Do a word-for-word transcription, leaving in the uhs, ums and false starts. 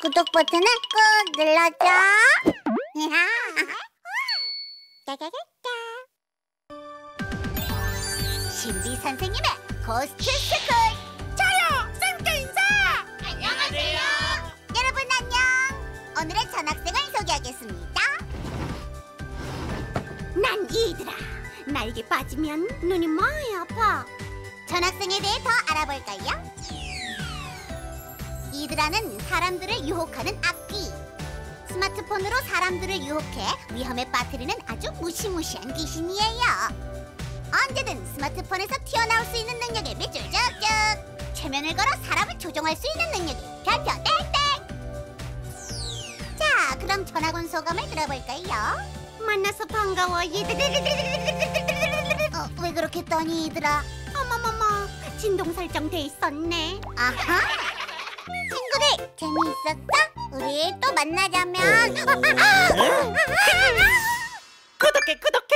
구독 버튼을 꾹 눌러줘. 신비 선생님의 고스트 스쿨. 저요! 쌤께 인사! 안녕하세요. 여러분 안녕. 오늘의 전학생을 소개하겠습니다. 난 이들아. 날개 빠지면 눈이 많이 아파. 전학생에 대해 더 알아볼까요? 이드라는 사람들을 유혹하는 악귀. 스마트폰으로 사람들을 유혹해 위험에 빠뜨리는 아주 무시무시한 귀신이에요. 언제든 스마트폰에서 튀어나올 수 있는 능력에 밑줄 쭉쭉. 최면을 걸어 사람을 조종할 수 있는 능력이 별표 땡땡. 자, 그럼 전학 온 소감을 들어볼까요? 만나서 반가워 이들. 어, 왜 그렇게 떠니 이들아? 어머머머, 진동 설정돼 있었네. 아하. 친구들 재미있었어? 우리 또 만나자면 구독해 구독.